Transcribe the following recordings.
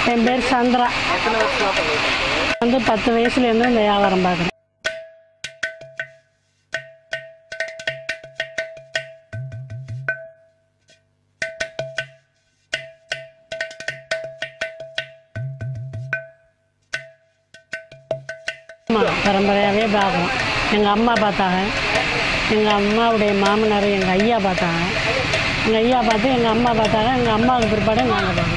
என் பேர் சந்திரா. வந்து 10 வயசுலேருந்து இந்த வியாபாரம் பார்க்குறேன். பரம்பரையாகவே பார்க்குறோம். எங்கள் அம்மா பார்த்தாங்க, எங்கள் அம்மாவுடைய மாமனார் எங்கள் ஐயா பார்த்தாங்க, எங்கள் ஐயா பார்த்து எங்கள் அம்மா பார்த்தாங்க, எங்கள் அம்மாவுக்கு பிற்பாடு நாங்கள் பார்க்குறோம்.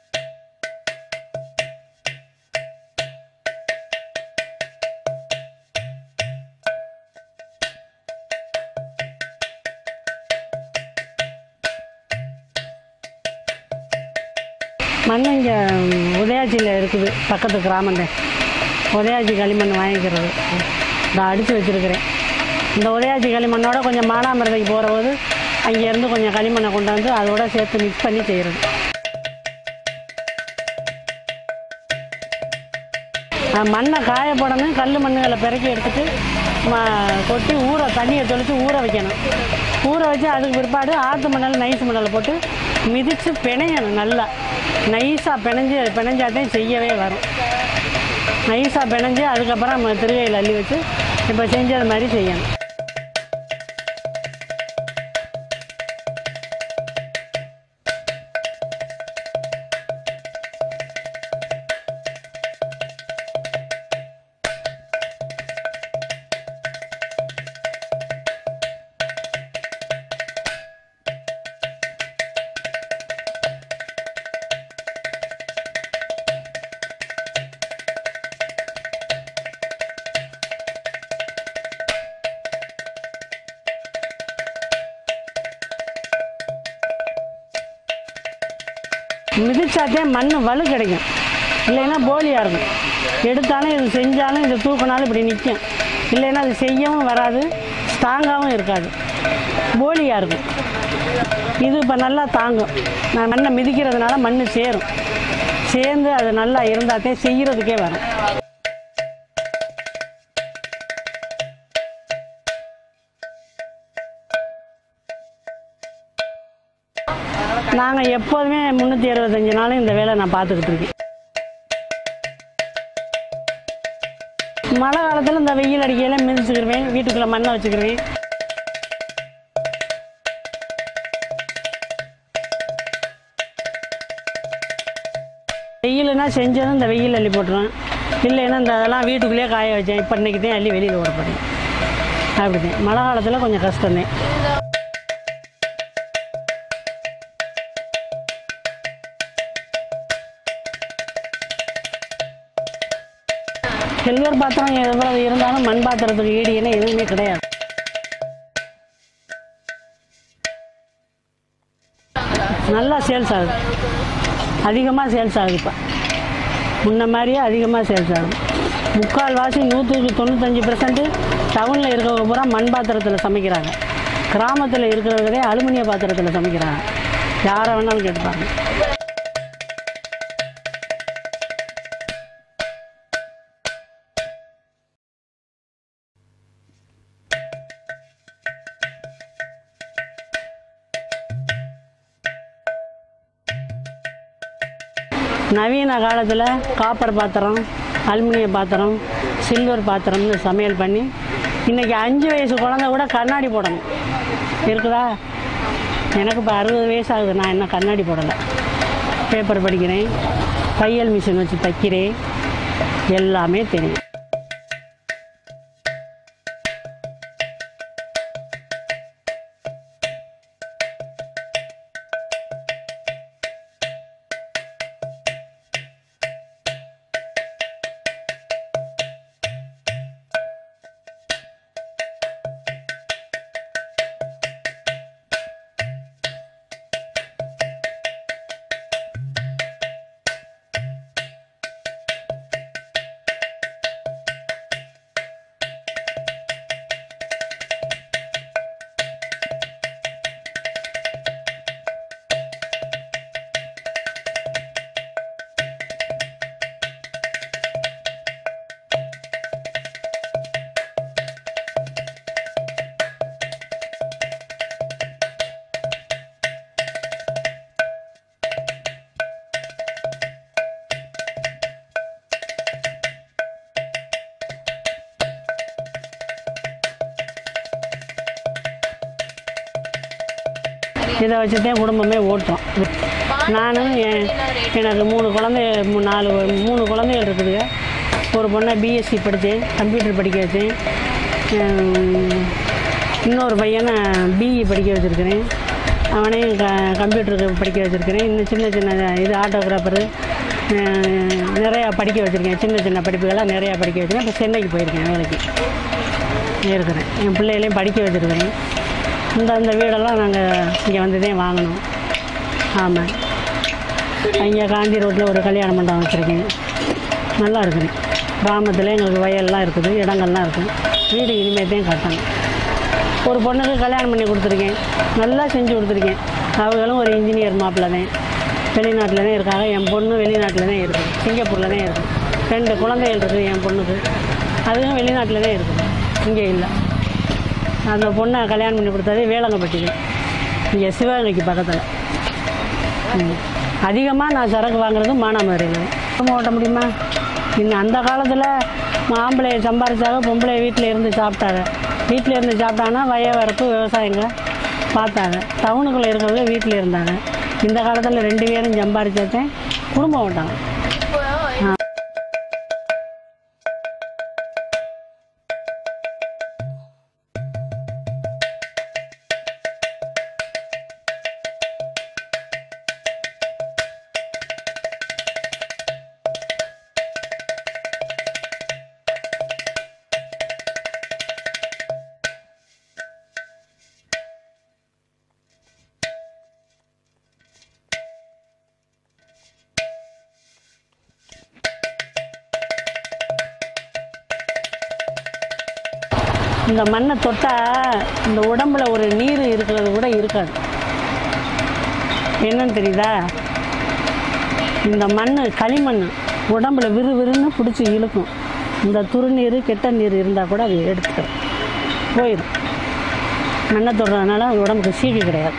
மண் இங்கே உதயாச்சியில் இருக்குது, பக்கத்து கிராமம். உதயாச்சி களிமண் வாங்கிக்கிறது நான் அடித்து வச்சுருக்கிறேன். இந்த உதயாச்சி களிமண்ணோட கொஞ்சம் மானாமரத்துக்கு போகிறபோது அங்கேருந்து கொஞ்சம் களிமண்ணை கொண்டு வந்து அதோட சேர்த்து மிக்ஸ் பண்ணி செய்கிறது. மண்ணை காய போடணும், கல் மண்ணுகளை பிறக்கி எடுத்துகிட்டு கொட்டி தண்ணியை தெளித்து ஊற வைக்கணும். ஊற வச்சு அதுக்கு பிற்பாடு ஆற்று மணல் நைஸ் மணலை போட்டு மிதித்து பிணையணும். நல்லா நைஸாக பிணைஞ்சாட்டையும் செய்யவே வரும். நைஸாக பிணைஞ்சு அதுக்கப்புறம் நம்ம திருவையில் அள்ளி வச்சு இப்போ செஞ்சது மாதிரி செய்யணும். மிதிச்சாத்தே மண் வலு கிடைக்கும், இல்லைன்னா போலியாக இருக்கும். எடுத்தாலும் இது செஞ்சாலும் இது தூக்கினாலும் இப்படி நிற்கும், இல்லைன்னா அது செய்யவும் வராது, ஸ்ட்ராங்காகவும் இருக்காது, போலியாக இருக்கும். இது இப்போ நல்லா தாங்கும். நான் மண்ணை மிதிக்கிறதுனால மண் சேரும், சேர்ந்து அது நல்லா இருந்தாத்தே செய்கிறதுக்கே வரும். நாங்கள் எப்போதுமே 365 நாளும் இந்த வேலை நான் பார்த்துக்கிட்டு இருக்கேன். மழை காலத்தில் இந்த வெயில் அடிக்கையில் மிதிச்சுக்கிருவேன், வீட்டுக்குள்ளே மண்ணை வச்சுக்கிருவேன். வெயிலுன்னா செஞ்சதும் இந்த வெயில் அள்ளி போட்டுருவேன், இல்லைன்னா இந்த அதெல்லாம் வீட்டுக்குள்ளேயே காய வச்சேன். இப்போ இன்றைக்கி தான் அள்ளி வெளியில் ஓடப்பட்டேன். அப்படிதான் மழை காலத்தில் கொஞ்சம் கஷ்டம்தான். சில்வர் பாத்திரம் எவ்வளவு இருந்தாலும் மண் பாத்திரத்துக்கு ஈடு இணை எதுவுமே கிடையாது. நல்லா சேல்ஸ் ஆகுது, அதிகமாக சேல்ஸ் ஆகுது. இப்போ முன்ன மாதிரியே அதிகமாக சேல்ஸ் ஆகுது. 95% டவுனில் இருக்கிறவங்க பூரா மண் பாத்திரத்தில் சமைக்கிறாங்க, கிராமத்தில் இருக்கிறவங்களே அலுமினிய பாத்திரத்தில் சமைக்கிறாங்க. யாரை வேணாலும் கேட்டுப்பாங்க. நவீன காலத்தில் காப்பர் பாத்திரம், அலுமினிய பாத்திரம், சில்வர் பாத்திரம்னு சமையல் பண்ணி இன்றைக்கி 5 வயசு குழந்தை கூட கண்ணாடி போடணும் இருக்குதா? எனக்கு இப்போ 60 வயசு ஆகுது, நான் இன்னும் கண்ணாடி போடலை. பேப்பர் படிக்கிறேன், தையல் மிஷின் வச்சு தைக்கிறேன், எல்லாமே தெரியும். இதை வச்சு தான் குடும்பமே ஓட்டுறோம். நானும் எனக்கு 3 குழந்தைகள் இருக்குதுங்க. ஒரு பொண்ணை பிஎஸ்சி படித்தேன், கம்ப்யூட்டர் படிக்க வச்சேன். இன்னொரு பையனை பிஇ படிக்க வச்சுருக்கிறேன், அவனையும் கம்ப்யூட்டருக்கு படிக்க வச்சுருக்கிறேன். இன்னும் சின்ன சின்ன இது ஆட்டோகிராஃபரு நிறையா படிக்க வச்சுருக்கேன். சின்ன சின்ன படிப்புகளாக நிறையா படிக்க வச்சுருக்கேன். இப்போ சென்னைக்கு போயிருக்கேன், வேலைக்கு இருக்கிறேன். என் பிள்ளைகளையும் படிக்க வச்சுருக்கிறேன். இந்த வீடெல்லாம் நாங்கள் இங்கே வந்து தான் வாங்கினோம். ஆமாம், இங்கே காந்தி ரோட்டில் ஒரு கல்யாண மண்டபம் வச்சுருக்கேன். நல்லா இருக்குது. கிராமத்தில் எங்களுக்கு வயல்லாம் இருக்குது, இடங்கள்லாம் இருக்குது. வீடு இனிமேல் தான் கட்டணும். ஒரு பொண்ணுக்கு கல்யாணம் பண்ணி கொடுத்துருக்கேன், நல்லா செஞ்சு கொடுத்துருக்கேன். அவங்களும் ஒரு இன்ஜினியர் மாப்பிள்ளை தான், வெளிநாட்டில் தான் இருக்காங்க. என் பொண்ணு வெளிநாட்டில் தான் இருக்குது, சிங்கப்பூரில் தான் இருக்குது. 2 குழந்தைகள் இருக்குது என் பொண்ணுக்கு, அதுவும் வெளிநாட்டில் தான் இருக்குது, இங்கே இல்லை. அந்த பொண்ணை கல்யாணம் பண்ணி கொடுத்தது வேளங்கப்பட்டிக்கு, இங்கே சிவகங்கைக்கு பக்கத்தில். அதிகமாக நான் சரக்கு வாங்குறது மானாமதுரையில். ஓட்ட முடியுமா? இன்னும் அந்த காலத்தில் ஆம்பளையை சம்பாரிச்சாங்க, பொம்பளை வீட்டில் இருந்து சாப்பிட்டாங்க. வீட்டில் இருந்து சாப்பிட்டாங்கன்னா வரப்பு விவசாயங்க பார்த்தாங்க. டவுனுக்குள்ளே இருக்கிறவங்க வீட்டில் இருந்தாங்க. இந்த காலத்தில் 2 பேரும் சம்பாரிச்சாச்சேன் குடும்பம் ஓட்டாங்க. இந்த மண்ணை தொட்டால் இந்த உடம்புல ஒரு நீர் இருக்கிறது கூட இருக்காது. என்னன்னு தெரியுதா? இந்த மண் களிமண் உடம்புல விறுவிறுன்னு பிடிச்சி இழுக்கும். இந்த துருநீர் கெட்ட நீர் இருந்தால் கூட அது எடுத்துக்கும், போயிடும். மண்ணை தொடுறதுனால உடம்புக்கு சீக்கு கிடையாது.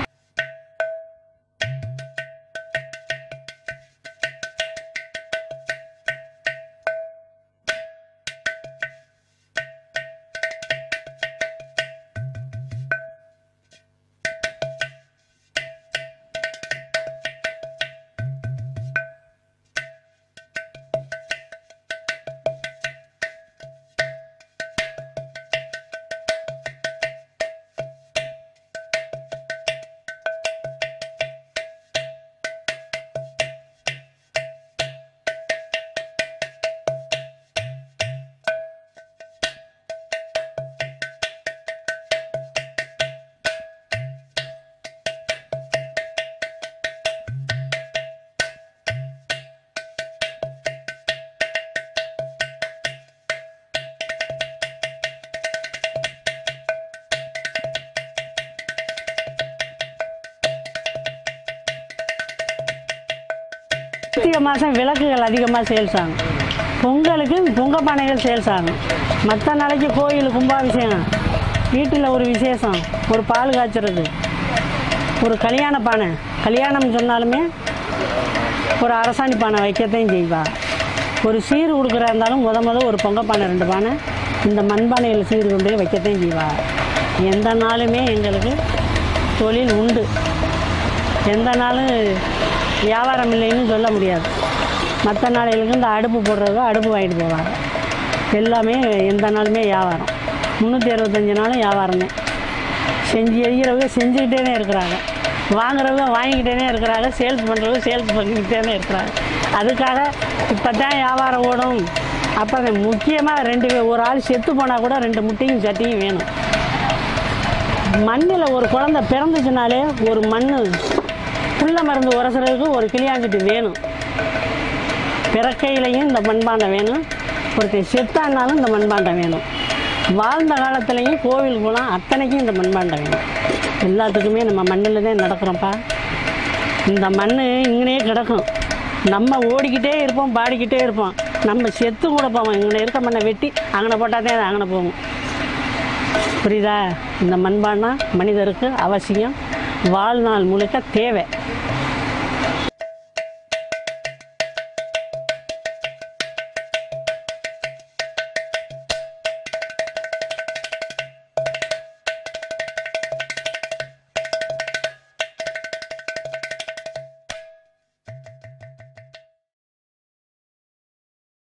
கார்த்திகை மாதம் விளக்குகள் அதிகமாக சேல்ஸ் ஆகும். பொங்கலுக்கு பொங்க பானைகள் சேல்ஸ் ஆகும். மற்ற நாளைக்கு கோயில் கும்பாபிஷேகம், வீட்டில் ஒரு விசேஷம், ஒரு பால் காய்ச்சறது, ஒரு கல்யாண பானை, கல்யாணம் சொன்னாலுமே ஒரு அரசாணி பானை வைக்கத்தையும் செய்வா. ஒரு சீர் கொடுக்குறா இருந்தாலும் ஒரு பொங்க பானை 2 பானை இந்த மண்பானையில் சீர் கொண்டு போய் வைக்கத்தையும் செய்வா. எந்த நாளுமே எங்களுக்கு தொழில் உண்டு. எந்த நாளும் வியாபாரம் இல்லைன்னு சொல்ல முடியாது. மற்ற நாளைகளுக்கு இந்த அடுப்பு போடுறதோ அடுப்பு வாங்கிட்டு போவாங்க. எல்லாமே எந்த நாளுமே வியாபாரம். 365 நாளும் வியாபாரமே. எரிகிறவங்க செஞ்சுக்கிட்டே இருக்கிறாங்க, வாங்குறவங்க வாங்கிக்கிட்டே இருக்கிறாங்க, சேல்ஸ் பண்ணுறவங்க சேல்ஸ் பண்ணிக்கிட்டே இருக்கிறாங்க. அதுக்காக இப்போ தான் வியாபாரம் ஓடும். அப்போ முக்கியமாக ஒரு ஆள் செத்து போனால் கூட 2 முட்டையும் சட்டியும் வேணும். மண்ணில் ஒரு குழந்தை பிறந்துச்சுனாலே ஒரு மண் புள்ள மருந்து உரசுறதுக்கு ஒரு கிளியாஞ்சிட்டு வேணும். பிறக்கையிலையும் இந்த மண்பாண்டம் வேணும். ஒருத்தர் செத்தானாலும் இந்த மண்பாண்டம் வேணும். வாழ்ந்த காலத்துலேயும் கோவிலுக்கு போகலாம், அத்தனைக்கும் இந்த மண்பாண்டம் வேணும். எல்லாத்துக்குமே நம்ம மண்ணில் தான் நடக்கிறோம்ப்பா. இந்த மண் இங்கனே கிடக்கும். நம்ம ஓடிக்கிட்டே இருப்போம், பாடிக்கிட்டே இருப்போம். நம்ம செத்து கூட போவோம். இங்கே இருக்க மண்ணை வெட்டி அங்கே போட்டால் தான் அது அங்கே போகும். புரியுதா? இந்த மண்பாண்டம் மனிதருக்கு அவசியம், வாழ்நாள் முழுக்க தேவை.